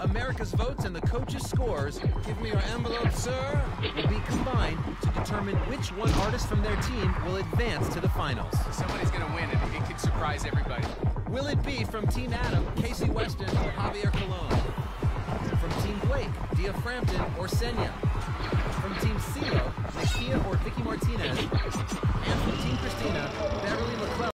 America's votes and the coaches' scores, give me your envelope, sir, will be combined to determine which one artist from their team will advance to the finals. Somebody's gonna win, and it could surprise everybody. Will it be from Team Adam, Casey Weston, or Javier Colon? From Team Blake, Dia Frampton, or Senya? From Team CeeLo, Nakia or Vicky Martinez? And from Team Christina, Beverly McClellan.